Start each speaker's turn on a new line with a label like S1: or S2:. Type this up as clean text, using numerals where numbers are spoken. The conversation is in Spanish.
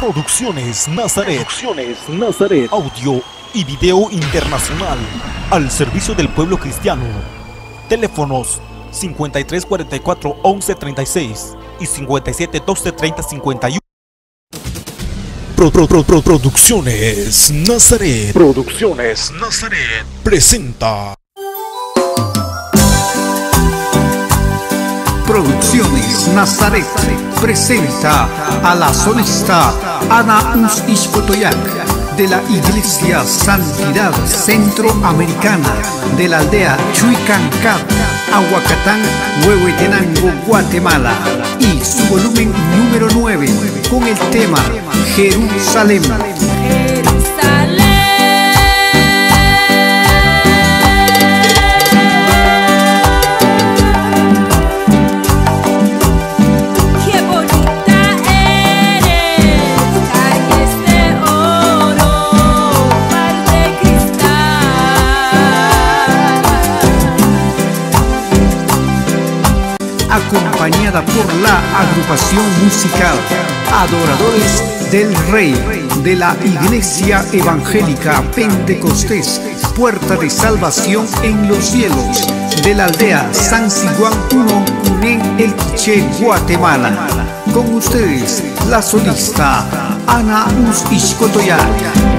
S1: Producciones Nazaret. Audio y video internacional al servicio del pueblo cristiano. Teléfonos 5344 1136 y 5712 3051. Producciones Nazaret. Presenta.
S2: Producciones Nazaret presenta a la solista Ana Ishkotoyak de la Iglesia Santidad Centroamericana de la aldea Chuicancat, Ahuacatán, Huehuetenango, Guatemala, y su volumen número 9 con el tema Jerusalén. Acompañada por la agrupación musical Adoradores del Rey de la Iglesia Evangélica Pentecostés Puerta de Salvación en los Cielos de la aldea San Siguán 1, Cunén, El Quiché, Guatemala. Con ustedes, la solista Ana Ishkotoyak.